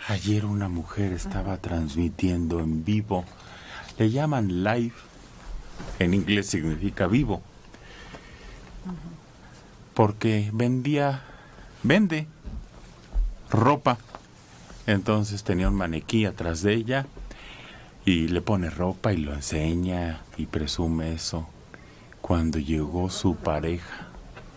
Ayer una mujer estaba transmitiendo en vivo. Le llaman live. En inglés significa vivo. Porque vende ropa. Entonces tenía un maniquí atrás de ella y le pone ropa y lo enseña y presume eso. Cuando llegó su pareja,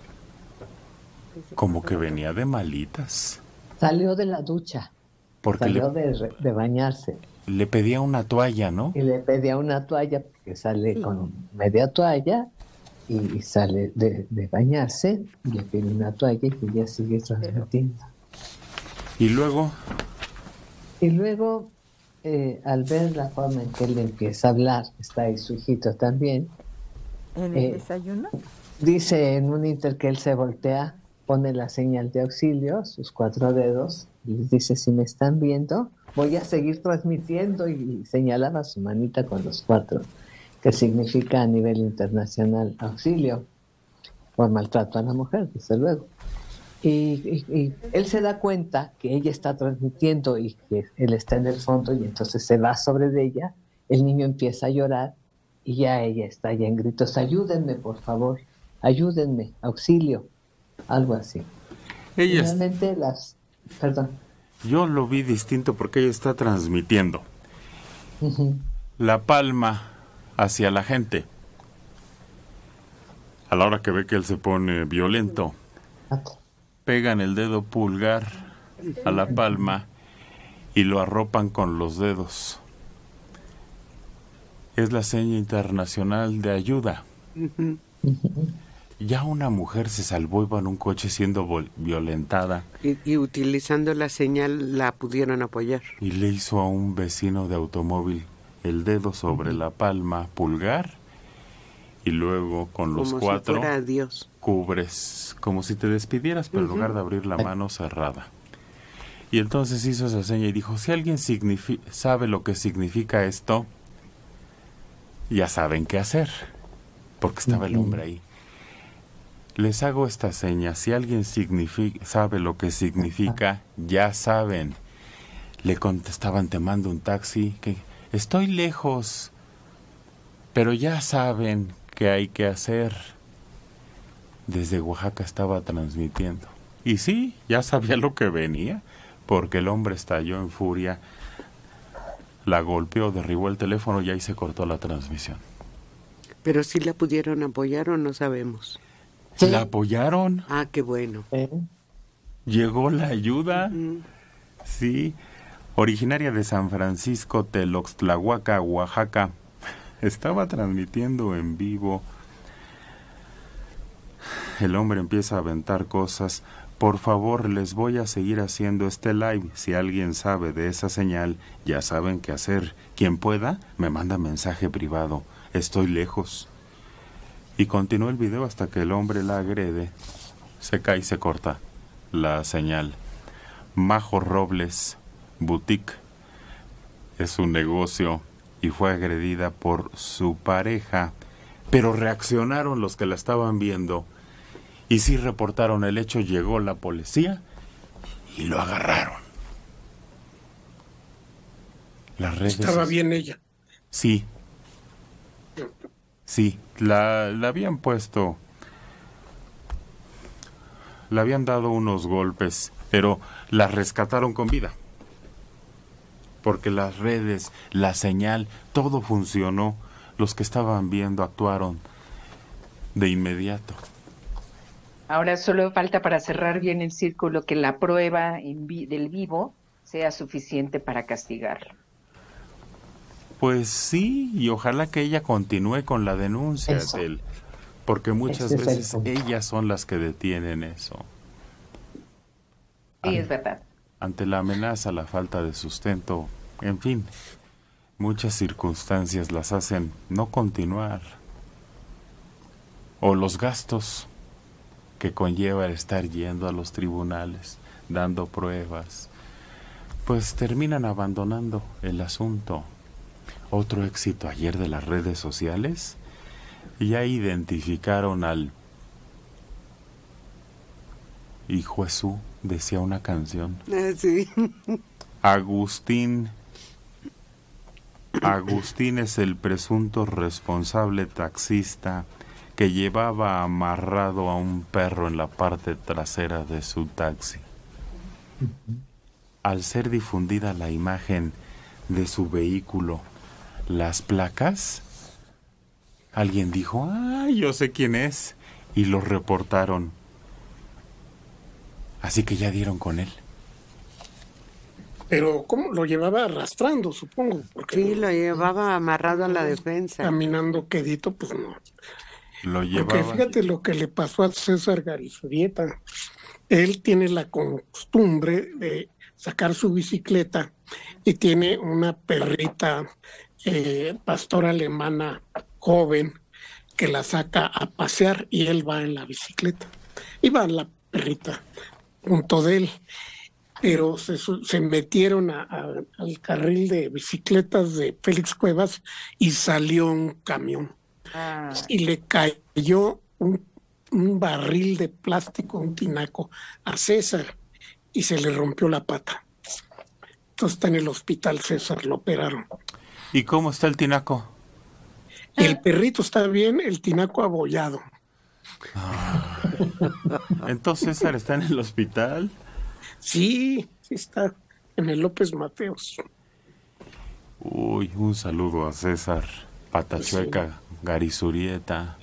como que venía de malitas. Salió de la ducha. Porque salió de bañarse. Le pedía una toalla, ¿no? Y le pedía una toalla porque sale con media toalla y sale de bañarse y le pide una toalla y ella sigue transmitiendo. ¿Y luego? Y luego, al ver la forma en que él empieza a hablar, está ahí su hijito también. ¿En el desayuno? Dice en un inter que él se voltea, pone la señal de auxilio, sus 4 dedos, y les dice, si me están viendo, voy a seguir transmitiendo, y señalaba su manita con los 4, que significa a nivel internacional auxilio, por maltrato a la mujer, desde luego. Y él se da cuenta que ella está transmitiendo y que él está en el fondo, y entonces se va sobre de ella, el niño empieza a llorar, y ya ella está ya en gritos, ayúdenme, por favor, ayúdenme, auxilio, algo así. Finalmente perdón. Yo lo vi distinto porque ella está transmitiendo la palma hacia la gente. A la hora que ve que él se pone violento, pegan el dedo pulgar a la palma y lo arropan con los dedos. Es la seña internacional de ayuda. Ya una mujer se salvó, iba en un coche siendo violentada. Y utilizando la señal la pudieron apoyar. Y le hizo a un vecino de automóvil el dedo sobre la palma pulgar y luego con los como 4 si fuera Dios. Cubres, como si te despidieras, pero en lugar de abrir la mano cerrada. Y entonces hizo esa seña y dijo, si alguien sabe lo que significa esto, ya saben qué hacer, porque estaba el hombre ahí. Les hago esta seña, si alguien sabe lo que significa, ya saben. Le contestaban, te mando un taxi, que estoy lejos, pero ya saben qué hay que hacer. Desde Oaxaca estaba transmitiendo. Y sí, ya sabía lo que venía, porque el hombre estalló en furia, la golpeó, derribó el teléfono y ahí se cortó la transmisión. Pero sí la pudieron apoyar o no sabemos. Sí. ¿La apoyaron? Ah, qué bueno. ¿Llegó la ayuda? Sí. Originaria de San Francisco, Teloxtlahuaca, Oaxaca. Estaba transmitiendo en vivo. El hombre empieza a aventar cosas. Por favor, les voy a seguir haciendo este live. Si alguien sabe de esa señal, ya saben qué hacer. Quien pueda, me manda mensaje privado. Estoy lejos. Y continuó el video hasta que el hombre la agrede. Se cae y se corta la señal. Majo Robles Boutique es un negocio y fue agredida por su pareja. Pero reaccionaron los que la estaban viendo. Y sí reportaron el hecho, llegó la policía y lo agarraron. Las redes... ¿Estaba bien ella? Sí. Sí, la habían puesto... Le habían dado unos golpes, pero la rescataron con vida. Porque las redes, la señal, todo funcionó. Los que estaban viendo actuaron de inmediato. Ahora solo falta para cerrar bien el círculo que la prueba del vivo sea suficiente para castigarlo. Pues sí, y ojalá que ella continúe con la denuncia de él, porque muchas veces ellas son las que detienen eso. Sí, es verdad. Ante la amenaza, la falta de sustento, en fin, muchas circunstancias las hacen no continuar. O los gastos que conlleva el estar yendo a los tribunales, dando pruebas, pues terminan abandonando el asunto. Otro éxito ayer de las redes sociales, ya identificaron al Hijo Jesús, decía una canción. Sí. Agustín es el presunto responsable taxista que llevaba amarrado a un perro en la parte trasera de su taxi. Al ser difundida la imagen de su vehículo, las placas, alguien dijo, yo sé quién es, y lo reportaron. Así que ya dieron con él. Pero ¿cómo? Lo llevaba arrastrando, supongo. Porque Sí, lo llevaba amarrado a la defensa. Caminando quedito, pues no. Lo llevaba. Porque fíjate lo que le pasó a César Garizurieta. Él tiene la costumbre de sacar su bicicleta y tiene una perrita pastora alemana joven que la saca a pasear y él va en la bicicleta. Y va la perrita junto de él. Pero se metieron al carril de bicicletas de Félix Cuevas y salió un camión. Y le cayó un barril de plástico, un tinaco, a César y se le rompió la pata. Entonces está en el hospital César, lo operaron. ¿Y cómo está el tinaco? El perrito está bien, el tinaco abollado. Entonces César está en el hospital. Sí, está en el López Mateos. Uy, un saludo a César Patachueca, Garizurieta.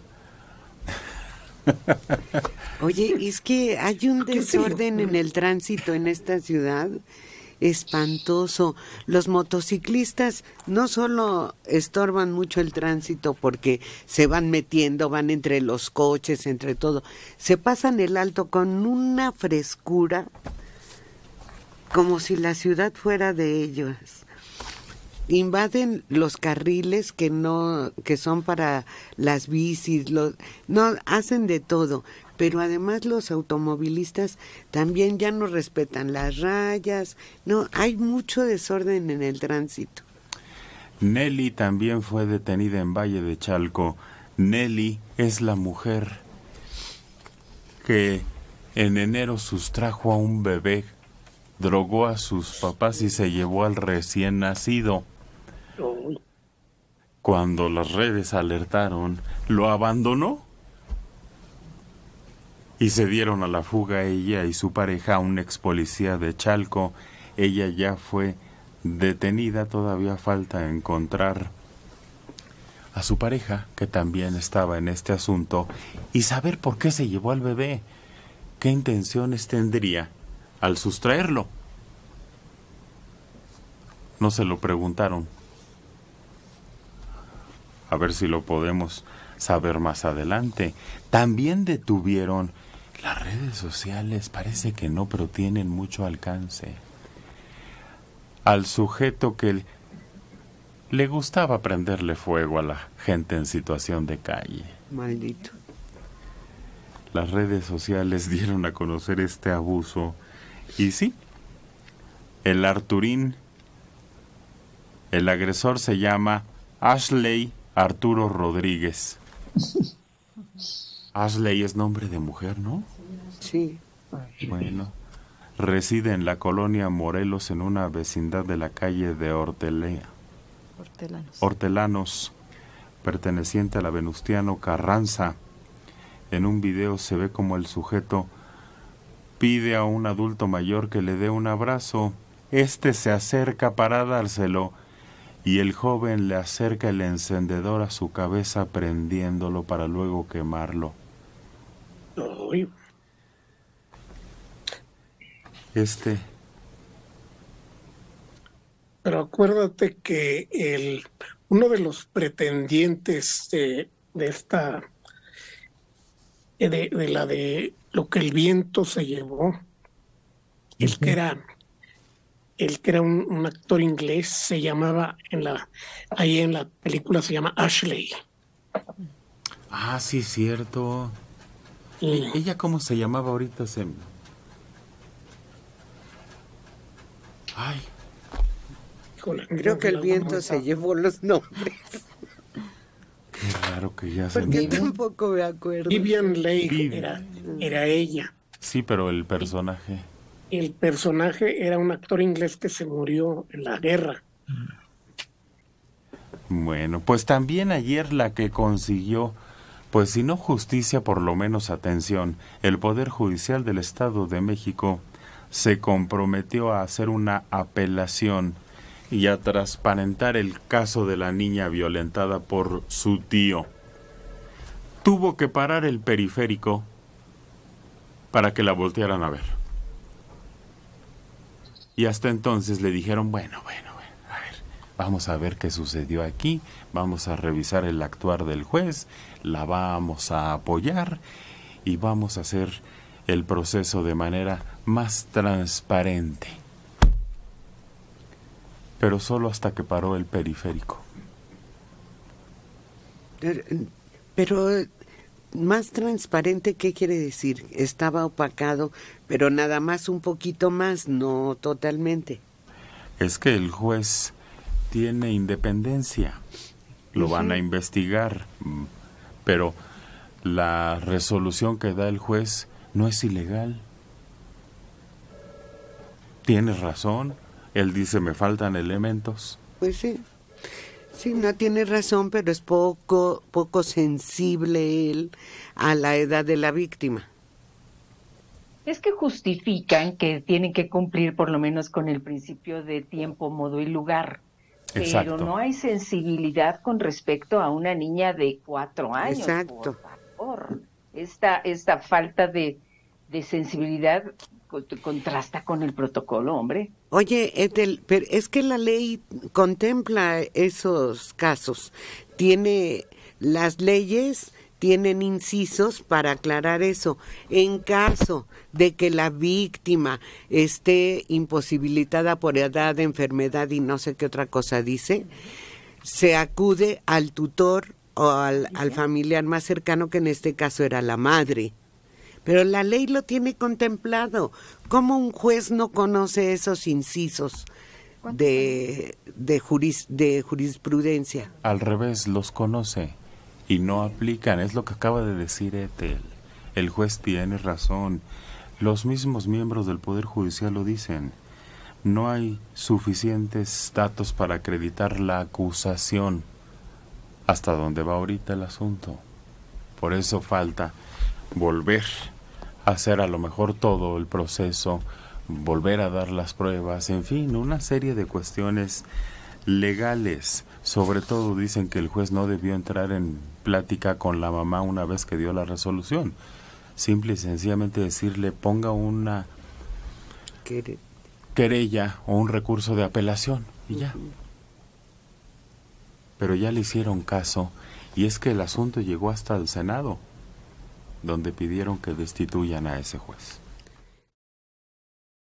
Oye, es que hay un desorden en el tránsito en esta ciudad espantoso. Los motociclistas no solo estorban mucho el tránsito porque se van metiendo, van entre los coches, entre todo, se pasan el alto con una frescura como si la ciudad fuera de ellos. Invaden los carriles que son para las bicis, no hacen de todo, pero además los automovilistas también ya no respetan las rayas. No, hay mucho desorden en el tránsito. Nelly también fue detenida en Valle de Chalco. Nelly es la mujer que en enero sustrajo a un bebé, drogó a sus papás y se llevó al recién nacido. Cuando las redes alertaron, lo abandonó y se dieron a la fuga ella y su pareja, un ex policía de Chalco. Ella ya fue detenida, todavía falta encontrar a su pareja, que también estaba en este asunto, y saber por qué se llevó al bebé, qué intenciones tendría al sustraerlo. No se lo preguntaron. A ver si lo podemos saber más adelante. También detuvieron las redes sociales, parece que no, pero tienen mucho alcance. Al sujeto que le gustaba prenderle fuego a la gente en situación de calle. Maldito. Las redes sociales dieron a conocer este abuso. Y sí, el Arturín, el agresor se llama Ashley Arturo Rodríguez. Ashley es nombre de mujer, ¿no? Sí. Bueno, reside en la colonia Morelos, en una vecindad de la calle de Hortelanos, perteneciente a la Venustiano Carranza. En un video se ve como el sujeto pide a un adulto mayor que le dé un abrazo. Este se acerca para dárselo y el joven le acerca el encendedor a su cabeza prendiéndolo para luego quemarlo. Uy. Pero acuérdate que uno de los pretendientes de lo que el viento se llevó, el que era un actor inglés, se llamaba ahí en la película se llama Ashley. Ah, sí, cierto. ¿Ella cómo se llamaba ahorita? Ay. Híjole, creo que el viento se llevó los nombres. Qué raro que ya porque tampoco me acuerdo. Vivian Leigh era ella. Sí, pero el personaje. el personaje era un actor inglés que se murió en la guerra. Bueno, pues también ayer la que consiguió, pues si no justicia, por lo menos atención, el Poder Judicial del Estado de México se comprometió a hacer una apelación y a transparentar el caso de la niña violentada por su tío. Tuvo que parar el periférico para que la voltearan a ver. Y hasta entonces le dijeron, bueno, a ver, vamos a ver qué sucedió aquí, vamos a revisar el actuar del juez, la vamos a apoyar y vamos a hacer el proceso de manera más transparente. Pero solo hasta que paró el periférico. Pero más transparente, ¿qué quiere decir? Estaba opacado, pero nada más un poquito más, no totalmente. Es que el juez tiene independencia, lo van a investigar, pero la resolución que da el juez no es ilegal. Tienes razón, él dice me faltan elementos. Pues sí. Sí, no tiene razón, pero es poco sensible él a la edad de la víctima. Es que justifican que tienen que cumplir por lo menos con el principio de tiempo, modo y lugar. Exacto. Pero no hay sensibilidad con respecto a una niña de 4 años. Exacto. Por favor. Esta falta de sensibilidad contrasta con el protocolo, hombre. Oye, Ethel, pero es que la ley contempla esos casos. Las leyes tienen incisos para aclarar eso. En caso de que la víctima esté imposibilitada por edad, enfermedad y no sé qué otra cosa dice, se acude al tutor o al familiar más cercano, que en este caso era la madre. Pero la ley lo tiene contemplado. ¿Cómo un juez no conoce esos incisos de jurisprudencia? Al revés, los conoce y no aplican. Es lo que acaba de decir Ethel. El juez tiene razón. Los mismos miembros del Poder Judicial lo dicen. No hay suficientes datos para acreditar la acusación. Hasta dónde va ahorita el asunto. Por eso falta volver a hacer a lo mejor todo el proceso, volver a dar las pruebas, en fin, una serie de cuestiones legales. Sobre todo dicen que el juez no debió entrar en plática con la mamá una vez que dio la resolución. Simple y sencillamente decirle ponga una querella o un recurso de apelación y ya. Pero ya le hicieron caso y es que el asunto llegó hasta el Senado, donde pidieron que destituyan a ese juez.